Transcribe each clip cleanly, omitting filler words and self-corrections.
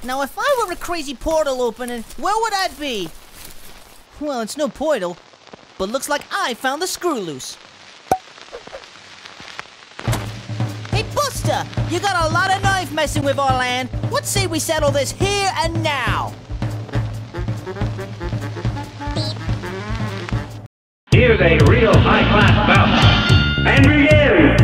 Now, if I were a crazy portal opening, where would I be? Well, it's no portal, but looks like I found the screw loose. Hey, Buster! You got a lot of nerve messing with our land. What say we settle this here and now? Here's a real high-class bout. And begin!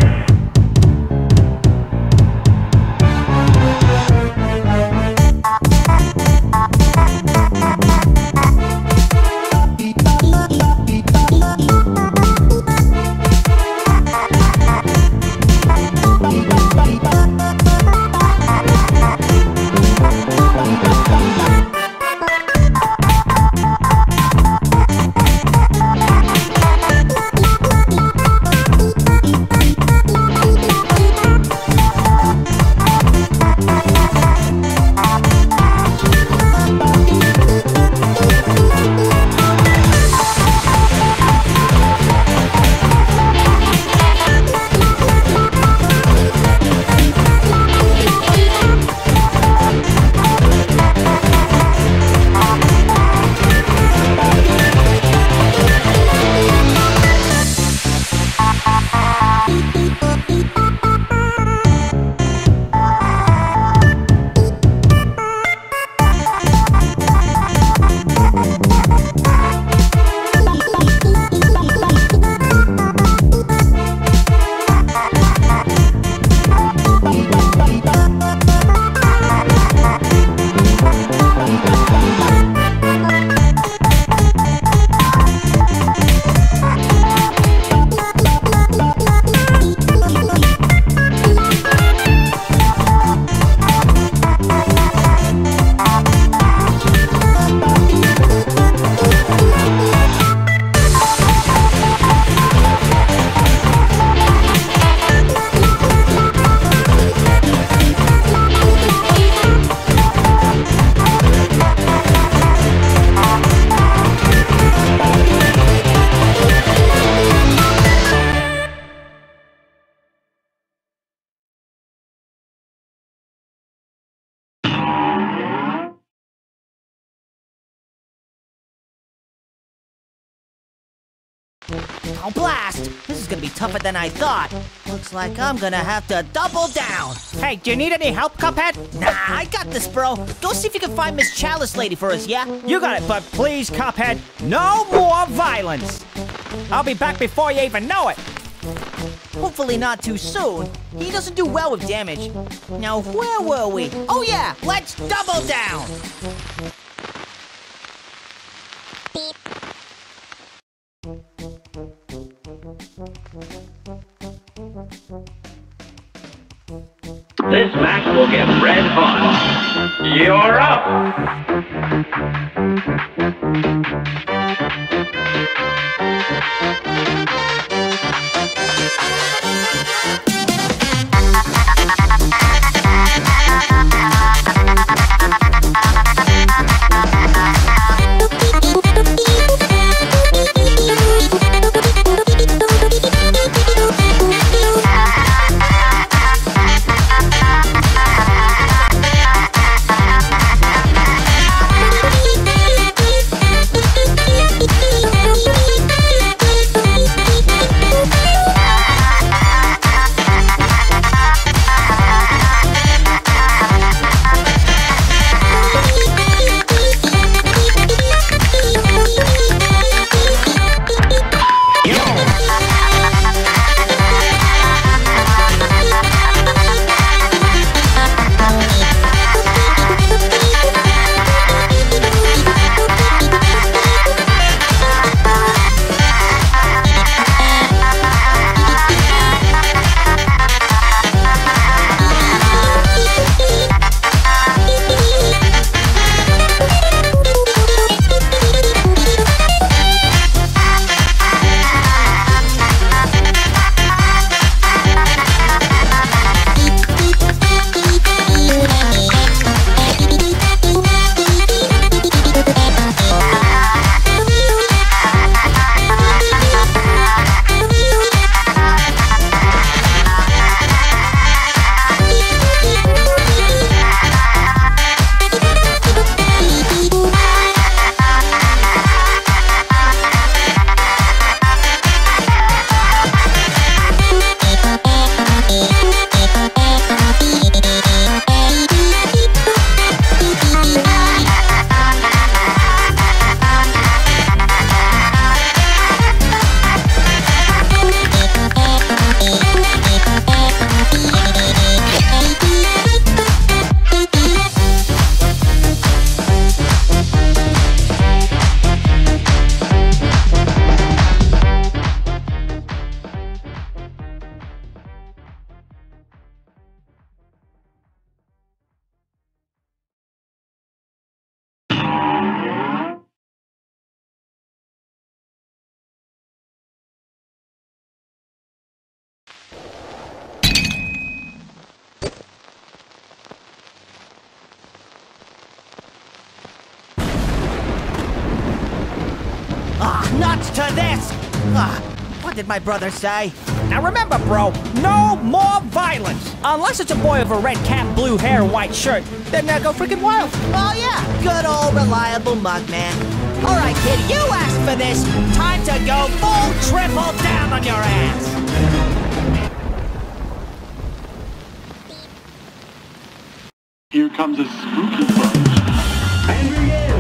Oh, blast! This is gonna be tougher than I thought. Looks like I'm gonna have to double down. Hey, do you need any help, Cuphead? Nah, I got this, bro. Go see if you can find Miss Chalice Lady for us, yeah? You got it, but please, Cuphead, no more violence. I'll be back before you even know it. Hopefully not too soon. He doesn't do well with damage. Now, where were we? Oh yeah, let's double down! This match will get red hot. You're up! nuts to this! What did my brother say? Now remember, bro, no more violence. Unless it's a boy with a red cap, blue hair, white shirt, then go freaking wild. Oh yeah, good old reliable Mugman. All right, kid, you asked for this. Time to go full triple down on your ass. Here comes a spooky bunch. And begin!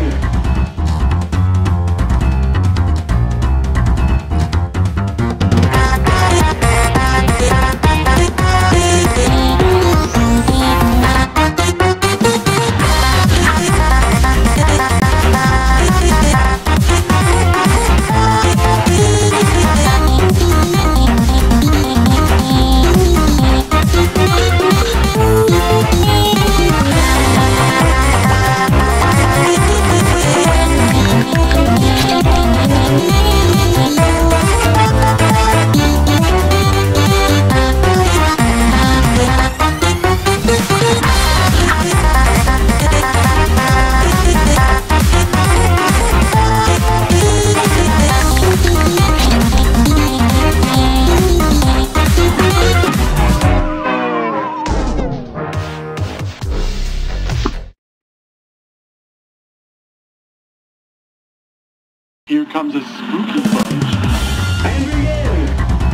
Here comes a spooky bunch. And begin!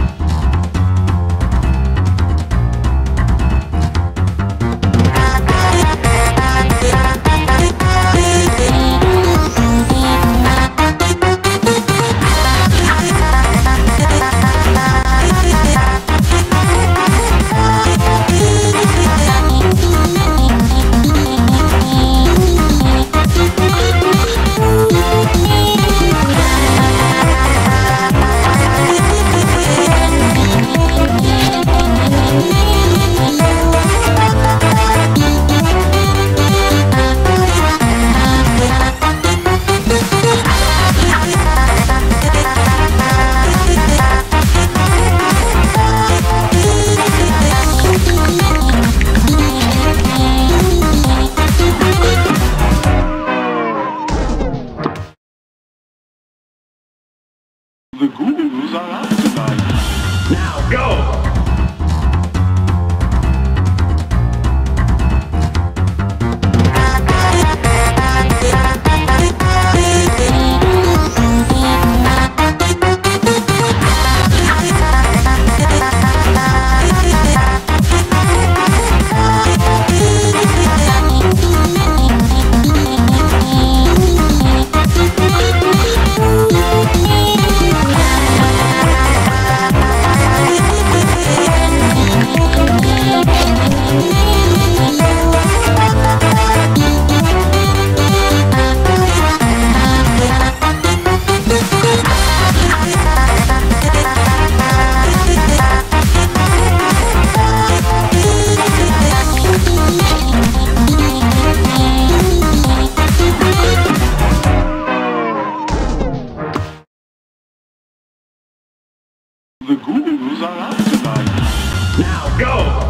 The ghouls are out tonight. Now go! The ghouls are out tonight. Now go!